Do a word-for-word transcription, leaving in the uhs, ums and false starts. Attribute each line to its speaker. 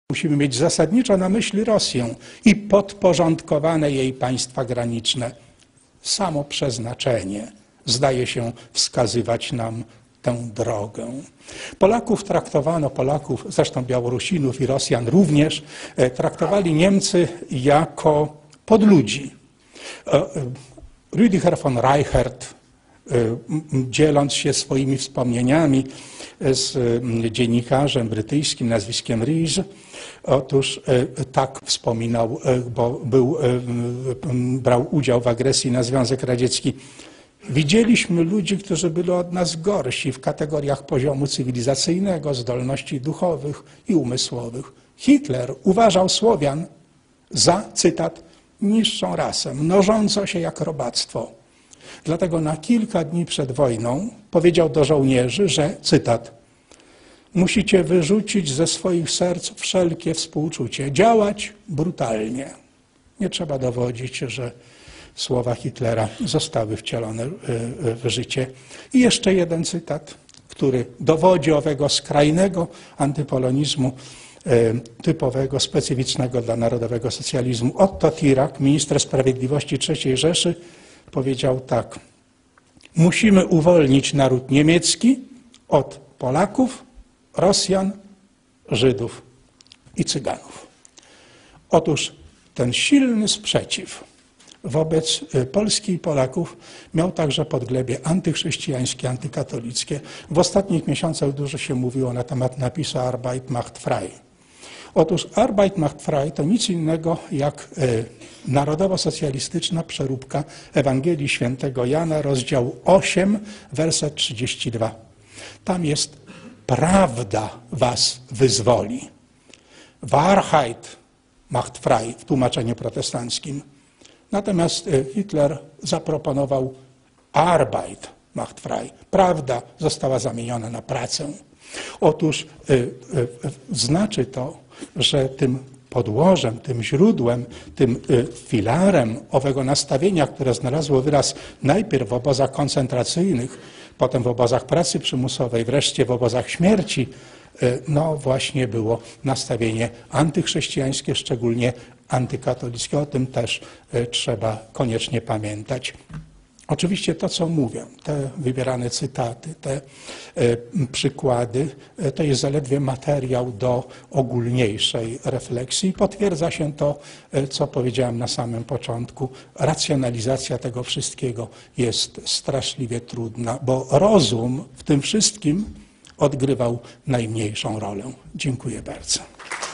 Speaker 1: Musimy mieć zasadniczo na myśli Rosję i podporządkowane jej państwa graniczne. Samo przeznaczenie zdaje się wskazywać nam tę drogę. Polaków traktowano, Polaków, zresztą Białorusinów i Rosjan również, traktowali Niemcy jako podludzi. Rüdiger von Reichert, dzieląc się swoimi wspomnieniami z dziennikarzem brytyjskim nazwiskiem Ries, otóż tak wspominał, bo był, brał udział w agresji na Związek Radziecki. Widzieliśmy ludzi, którzy byli od nas gorsi w kategoriach poziomu cywilizacyjnego, zdolności duchowych i umysłowych. Hitler uważał Słowian za, cytat, niższą rasę, mnożącą się jak robactwo. Dlatego na kilka dni przed wojną powiedział do żołnierzy, że, cytat, musicie wyrzucić ze swoich serc wszelkie współczucie, działać brutalnie. Nie trzeba dowodzić, że słowa Hitlera zostały wcielone w życie. I jeszcze jeden cytat, który dowodzi owego skrajnego antypolonizmu, typowego, specyficznego dla narodowego socjalizmu. Otto Tirak, minister sprawiedliwości trzeciej Rzeszy, powiedział tak: musimy uwolnić naród niemiecki od Polaków, Rosjan, Żydów i Cyganów. Otóż ten silny sprzeciw wobec Polski i Polaków miał także podglebie antychrześcijańskie, antykatolickie. W ostatnich miesiącach dużo się mówiło na temat napisu Arbeit macht frei. Otóż Arbeit macht frei to nic innego jak narodowo-socjalistyczna przeróbka Ewangelii Świętego Jana, rozdział osiem, werset trzydziesty drugi. Tam jest: prawda was wyzwoli. Wahrheit macht frei w tłumaczeniu protestanckim. Natomiast Hitler zaproponował Arbeit macht frei. Prawda została zamieniona na pracę. Otóż y, y, y, znaczy to, że tym podłożem, tym źródłem, tym y, filarem owego nastawienia, które znalazło wyraz najpierw w obozach koncentracyjnych, potem w obozach pracy przymusowej, wreszcie w obozach śmierci, y, no właśnie było nastawienie antychrześcijańskie, szczególnie antykatolickie. O tym też y, trzeba koniecznie pamiętać. Oczywiście to, co mówię, te wybierane cytaty, te e, przykłady, e, to jest zaledwie materiał do ogólniejszej refleksji. Potwierdza się to, e, co powiedziałem na samym początku. Racjonalizacja tego wszystkiego jest straszliwie trudna, bo rozum w tym wszystkim odgrywał najmniejszą rolę. Dziękuję bardzo.